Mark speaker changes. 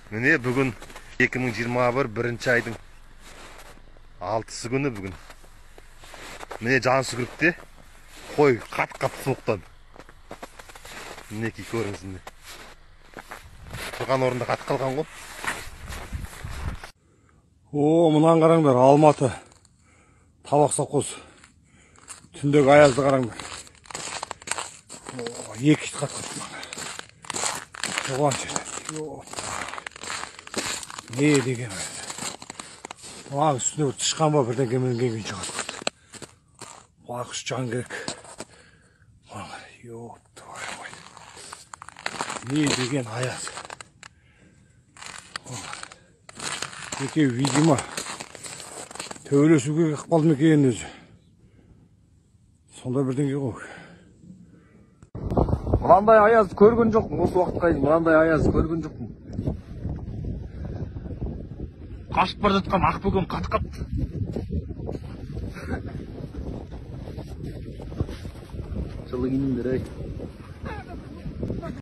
Speaker 1: Mine bugün 2021 birinci ayдың 6-сы күні бүгін. Mine can sügürüpti. Koy kat soğuktan. Mineki көріңіз mine. Тұрған орында қатып қалған ғой.
Speaker 2: О, мынаны қараңдар, Алматы. Табақ совхоз. Түндегі аязды қараңдар. Екі ит қатып қалды. Оған жерден. Не деген аяз. Оған үстіне бір тышқан ба бірден кеменген шығады. Байқұс жан керек. Не деген аяз. Екеу, видимо, төбелесуге ықпал мекенін өзі. Сонда бірдеңе ғой. Мынандай аяз көрген жоқпын, осы уақытқа дейін мынандай аяз көрген жоқпын. Қашып бара жатқан ақбөкен қатқапты. Жылы киіндер ай.